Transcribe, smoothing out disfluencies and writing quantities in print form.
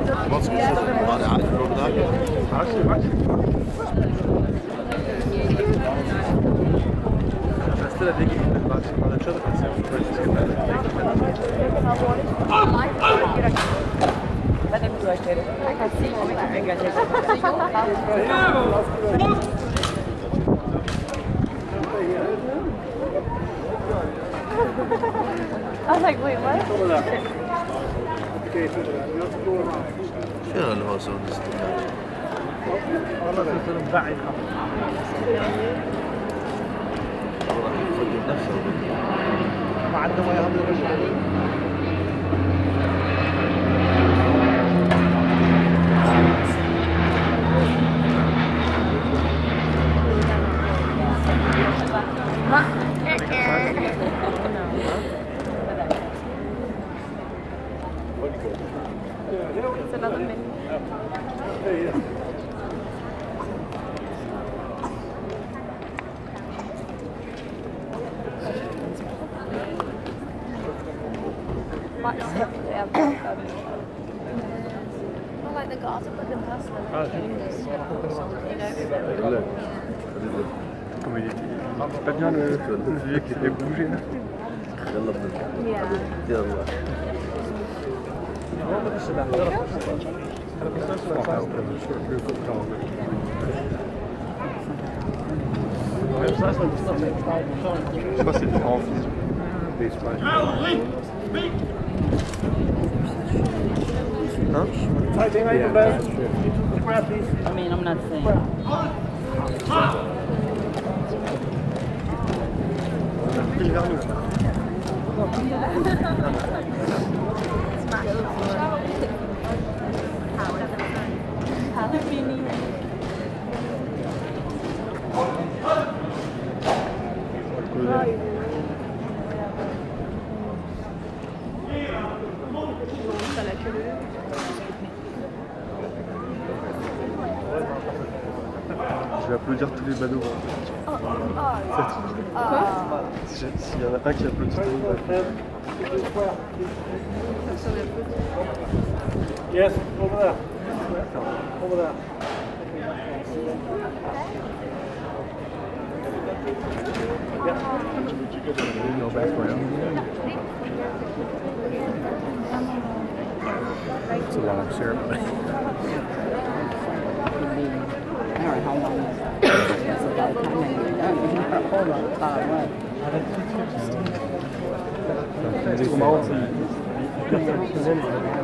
Wat is het? Maar ja, ik geloof dat. I was like, wait, what? Ja, dat was zo. It's another mini. I like the garden, but the Leuk. Kom je pas bien le vieux qui fait bouger là? Ja. Je crois que c'est en vision des images. Huh? I mean, I'm not saying. Je vais applaudir tous les badauds. S'il y en a un qui applaudit tout le monde. Yes, over there. Over there. It's a long ceremony. I don't know how long it's a bad time. Hold on, C'est marrant,